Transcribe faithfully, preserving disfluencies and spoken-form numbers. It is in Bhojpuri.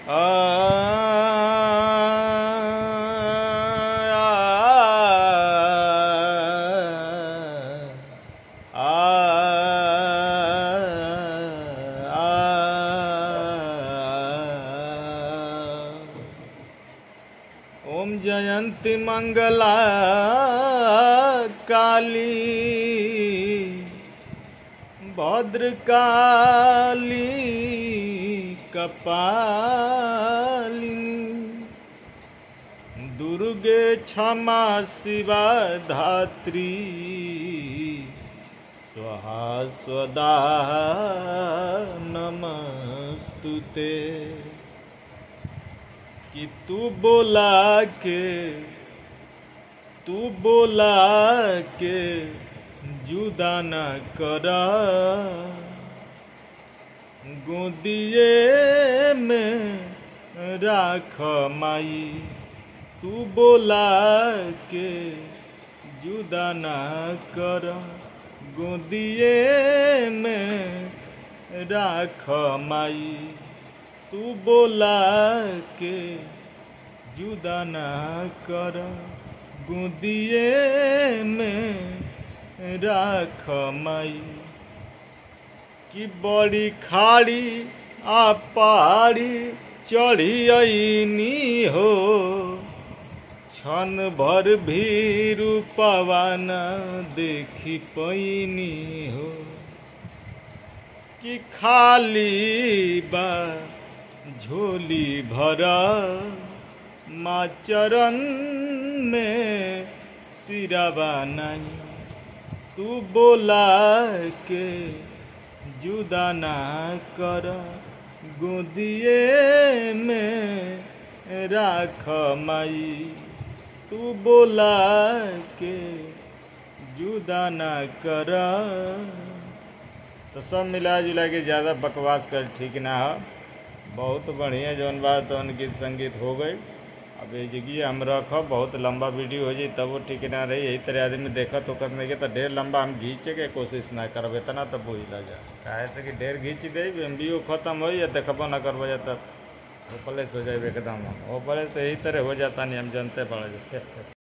आ ओम जयंती मंगला काली भद्रकाली कपालिनी दुर्गे क्षमा शिवा धात्री स्वाहा स्वदा नमस्तुते। कि तू बोला के तू बोला के जुदा न करा गोदिए में राख माई। तू बोला के जुदा न करा गोदिए में राख माई। तू बोला के जुदा ना कर गोदिए में राख माई। कि बड़ी खाड़ी आ पहाड़ी चढ़ी अईनी हो क्षण भर भी रूपवा न देखी पैनी हो। कि खाली बा झोली भरा माँ चरण में सिरावा नहीं। तू बोला के जुदा ना कर गोदिए में राख माई। तू बोला के जुदा ना कर। तो सब मिला जुला के ज़्यादा बकवास कर ठीक ना हो। बहुत बढ़िया जौन बात तो गीत संगीत हो गई। अब ये जगह हम रखो बहुत लंबा वीडियो हो जाए तब वो ठीक ना रही। यही तरह आदमी देखा तो करने के तो ढेर लंबा हम खींचे के कोशिश ना करब इतना तो बोझ लग जाए काहे से कि ढेर खींच दे एम बी ओ खत्म हो या देखबो ना करबो जा तब वो प्लेस हो जाए एकदम वो प्लेस तो यही तरह हो जाता नहीं हम जानते पड़ जाते।